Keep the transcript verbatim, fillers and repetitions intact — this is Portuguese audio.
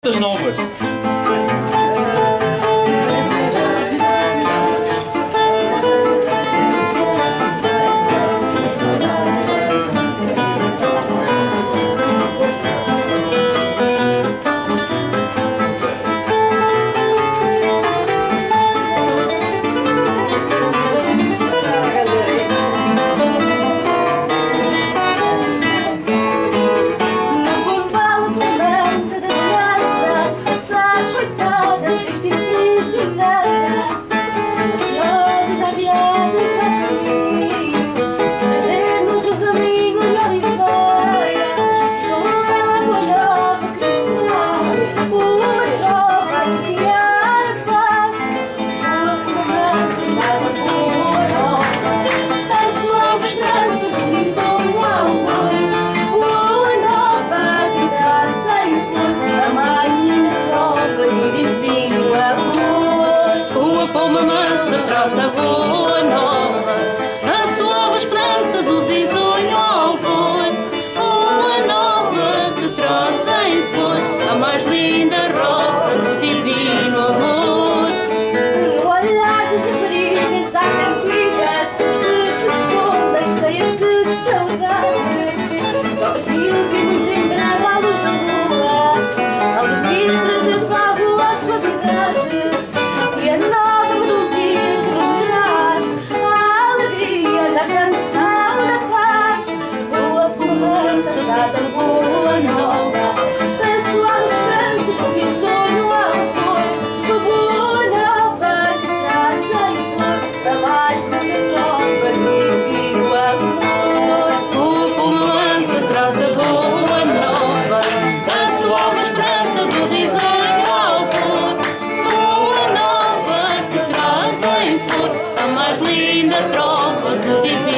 novas. Uma mansa traz a boa nova, a suave esperança dos risonho alvor. Boa nova que traz em flor a mais linda rosa do divino amor. No olhar de raparigas há cantigas que se escondem cheias de saudade. Jovens mil que muito em breve à luz da lua ao de vir trazer para a rua a suavidade. E a nova melodia que nos traz a alegria da canção da paz. Boa por mansa traz a boa nova, a suave esperança do risonho ao flor. Boa nova que traz em flor a mais linda trova do divino amor. Boa por mansa traz a boa nova, a suave esperança do risonho ao flor. Boa nova que traz em flor a mais linda trova do divino